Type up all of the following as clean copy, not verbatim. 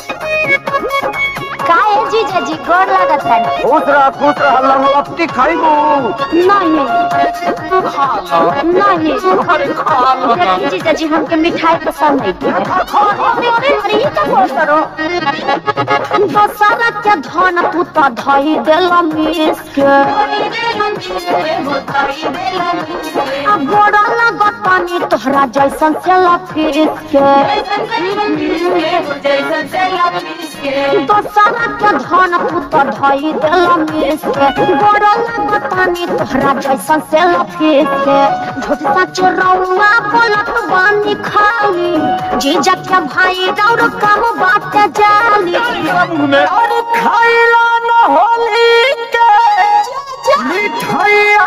काहे जीजा जी गोर लागत है? खुश रह लंगलत्ती खाइबू नहीं नहीं अरे खा लो देखिए जीजा जी हमके मिठाई पसंद नहीं है। अरे ये क्या बोल करो दोसारा के धन तू तो धई देला मिस के अब गोड़ा लागत पानी तोहरा जैसन से लफिस के दोसारा के धन तू तो धई देला मिस के गोड़ा लागत पानी तोहरा जैसन से लफिस के झूठ सच रउआ बोलत बानी खाली जीजा के भाई दौड़ काम बात जाली और खाइला न होली के मिठाइया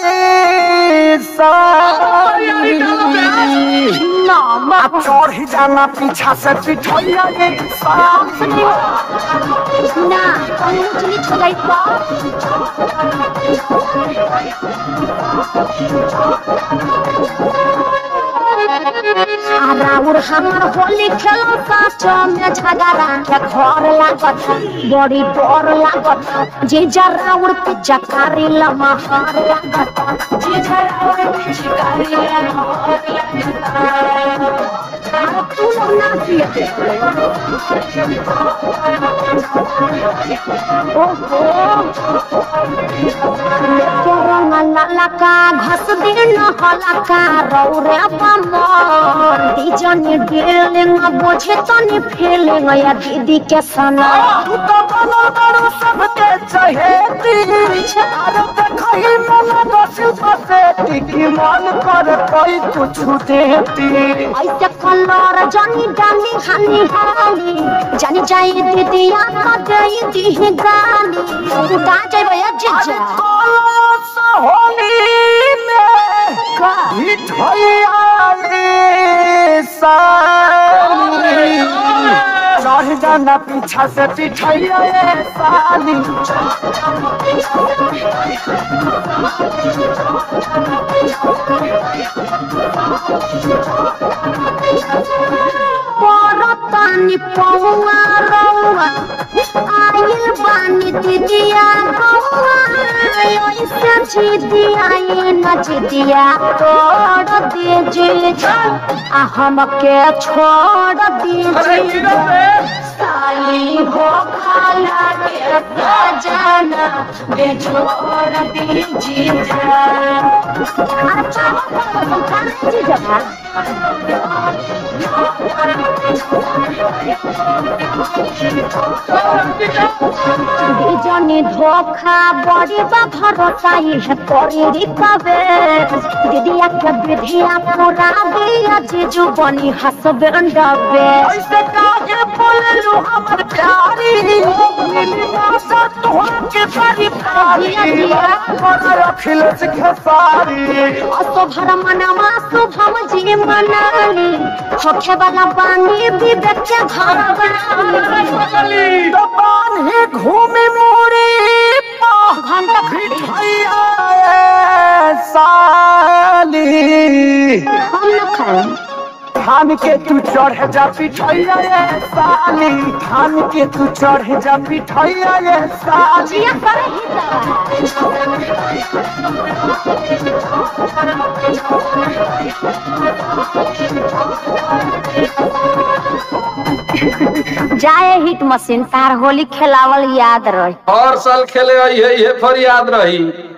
ना चढ़ जाना पीछा से पिठाइया ना चली चलाई राउर हमार होली खेलो साचो में झगड़ा के घर लागत बड़ी डर लागत जीजा राउर पिज्जा कारी लमहर लागत जीजा राउर पिज्जा कारी लमहर लागत तू ना पिए लका घस दिन हलका रौरे पमर दीजनी डीलिंग बोझे तनी फीलिंग या दीदी के सना तू तो बनल बड़ो सबके चहेती अरे देखई मन बसिल बसेती की मन कर कोई कुछ देती ऐसे कलर जानी डाली हानी हानी जानी जाई दीदी या दई दी गाली उड़ा जाई भैया जीजा होली में मिठाइया चढ़ जाना पीछा से पिठाइया साली पानी पौआ रौआ आइल बानी दीदिया गौआ ऐसे जीदिया न जीदिया तोड़ दीजिए हमके छोड़ दीजिए साली हो खाला के जाना बेछोड़ दीजिए अच्छा जनी धोखा बड़ी भरोसा है करी कबे दीदिया के विधिया पूरा दिया जीजू बनी हसबैंड बे ऐसे काहे बोललू हमर प्यारी मिलना सा तोहरा के सारी प्यारी कर रखिल से खेसारी असुभर मनवा शुभम जी मनाली होखे वाला बानी विवेक के घर बनाली दुकान ही घूमे मोरे घंटा मिठाइया साली हम न खाएं धान के तू चढ़ जा पिठाइया साली धान के तू चढ़ जा पिठाइया साली जिया करे जाए हिट मशीन तार होली खेलावल याद रही हर साल खेले आई है ये फर याद रही।